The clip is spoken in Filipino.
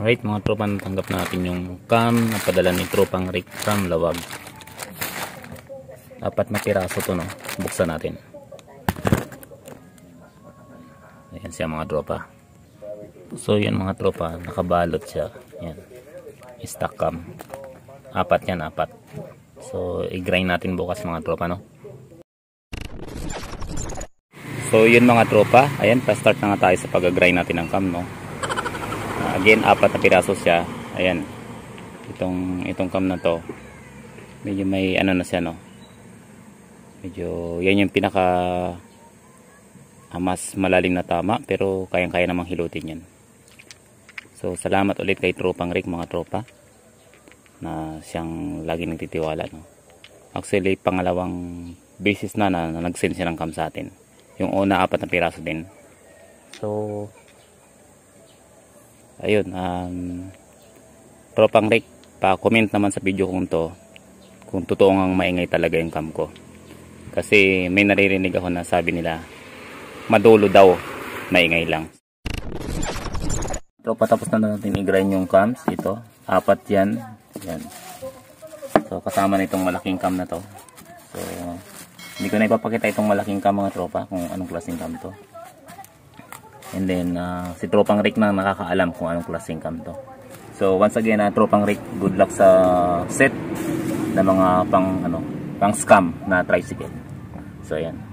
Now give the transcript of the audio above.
Alright mga tropa, natanggap natin yung cam na padala ni Tropang Rick from Lawag. 4 na piraso to, no? Buksan natin. Ayan siya mga tropa. So yan mga tropa, nakabalot siya. Yan, stock cam. 4 yan, 4. So i-grind natin bukas mga tropa, no? So yun mga tropa, ayan, pa-start na nga tayo sa pag-grind natin ng cam, no? Again, 4 na piraso siya. Ayan, itong cam na to, medyo may ano na siya, no? Medyo yan yung pinaka mas malalim na tama, pero kayang-kaya namang hilutin yan. So salamat ulit kay Tropang Rick mga tropa, na siyang lagi nagtitiwala, no? Actually pangalawang basis na nag-send siya ng cam sa atin. Yung una 4 na piraso din. So ayun, Tropang Rick, pa-comment naman sa video kong to kung totoo ngang maingay talaga yung cam ko. Kasi may naririnig ako na sabi nila madulo daw, maingay lang. Tropa, tapos na natin i-grind yung cams. Ito, 4 yan. Yan. So kasama na itong malaking cam na to. So hindi ko na ipapakita itong malaking cam mga tropa kung anong klaseng cam to. And then si Tropang Rick na nakakaalam kung anong klaseng cam to. So once again, Tropang Rick, good luck sa set na mga pang scam na tricycle. So ayan.